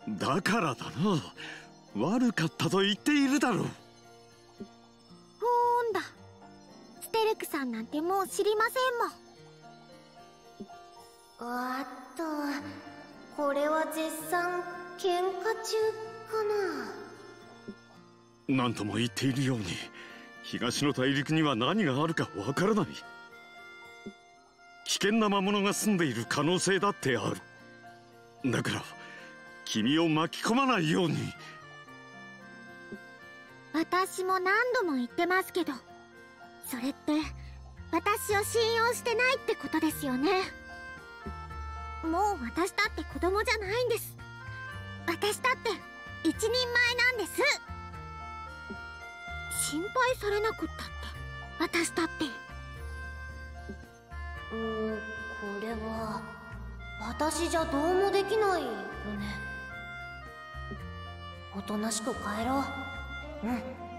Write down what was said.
だからだな。悪かったと言っているだろう。 ほーんだ。ステルクさんなんてもう知りませんもん。これは絶賛喧嘩中かな。 何とも言っているように、東の大陸には何があるかわからない。危険な魔物が住んでいる可能性だってある。だから君を巻き込まないように。 私も何度も言ってますけど、それって私を信用してないってことですよね。もう私だって子供じゃないんです。私だって一人前なんです。心配されなくったって私だって。これは私じゃどうもできないよね。おとなしく帰ろう。